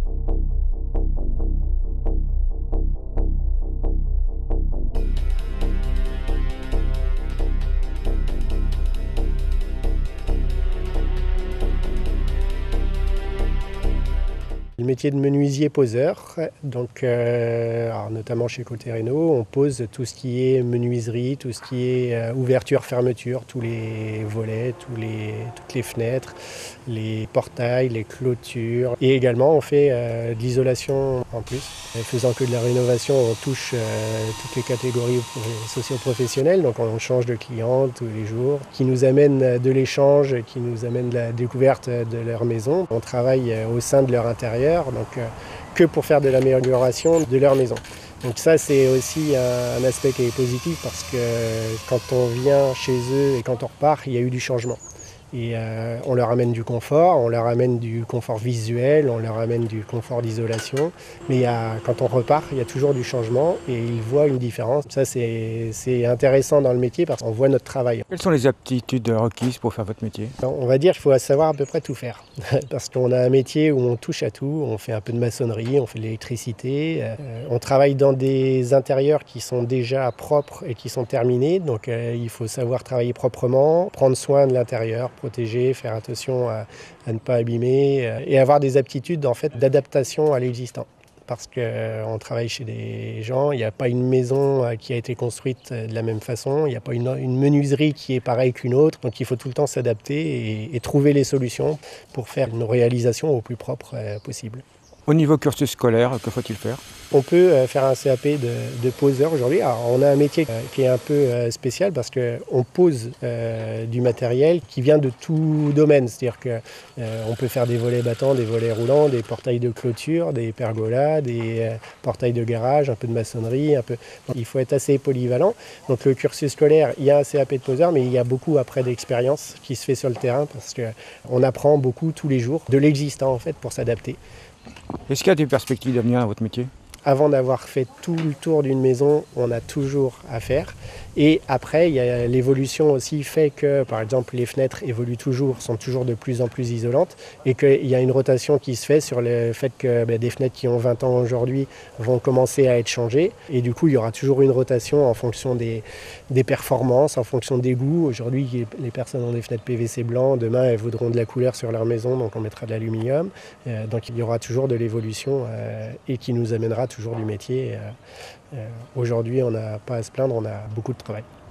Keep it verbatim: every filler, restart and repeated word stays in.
Le métier de menuisier poseur, donc euh, alors notamment chez Cotterino, on pose tout ce qui est menuiserie, tout ce qui est euh, ouverture, fermeture, tous les volets, tous les, toutes les fenêtres, les portails, les clôtures. Et également on fait euh, de l'isolation en plus. Et faisant que de la rénovation, on touche euh, toutes les catégories socio-professionnelles, donc on change de clients tous les jours, qui nous amènent de l'échange, qui nous amènent de la découverte de leur maison. On travaille au sein de leur intérieur. Donc euh, que pour faire de l'amélioration de leur maison. Donc ça c'est aussi un, un aspect qui est positif parce que quand on vient chez eux et quand on repart, il y a eu du changement. Et euh, on leur amène du confort, on leur amène du confort visuel, on leur amène du confort d'isolation. Mais il y a, quand on repart, il y a toujours du changement et ils voient une différence. Ça c'est, c'est intéressant dans le métier parce qu'on voit notre travail. Quelles sont les aptitudes requises pour faire votre métier? On va dire qu'il faut savoir à peu près tout faire. Parce qu'on a un métier où on touche à tout, on fait un peu de maçonnerie, on fait de l'électricité. Euh, on travaille dans des intérieurs qui sont déjà propres et qui sont terminés. Donc euh, il faut savoir travailler proprement, prendre soin de l'intérieur, protéger, faire attention à, à ne pas abîmer euh, et avoir des aptitudes en fait, d'adaptation à l'existant. Parce qu'on euh, travaille chez des gens, il n'y a pas une maison euh, qui a été construite de la même façon, il n'y a pas une, une menuiserie qui est pareille qu'une autre, donc il faut tout le temps s'adapter et, et trouver les solutions pour faire une réalisation au plus propre euh, possible. Au niveau cursus scolaire, que faut-il faire? On peut faire un C A P de, de poseur aujourd'hui. Alors, on a un métier qui est un peu spécial parce qu'on pose euh, du matériel qui vient de tout domaine. C'est-à-dire qu'on euh, peut faire des volets battants, des volets roulants, des portails de clôture, des pergolas, des euh, portails de garage, un peu de maçonnerie. Un peu... Donc, il faut être assez polyvalent. Donc le cursus scolaire, il y a un C A P de poseur, mais il y a beaucoup après d'expérience qui se fait sur le terrain parce qu'on apprend beaucoup tous les jours de l'existant en fait pour s'adapter. Est-ce qu'il y a des perspectives d'avenir à votre métier? Avant d'avoir fait tout le tour d'une maison, on a toujours à faire. Et après, il y a l'évolution aussi fait que, par exemple, les fenêtres évoluent toujours, sont toujours de plus en plus isolantes et qu'il y a une rotation qui se fait sur le fait que ben, des fenêtres qui ont vingt ans aujourd'hui vont commencer à être changées. Et du coup, il y aura toujours une rotation en fonction des, des performances, en fonction des goûts. Aujourd'hui, les personnes ont des fenêtres P V C blanc. Demain, elles voudront de la couleur sur leur maison, donc on mettra de l'aluminium. Euh, donc il y aura toujours de l'évolution euh, et qui nous amènera toujours du métier. Euh, euh, aujourd'hui, on n'a pas à se plaindre, on a beaucoup de travail.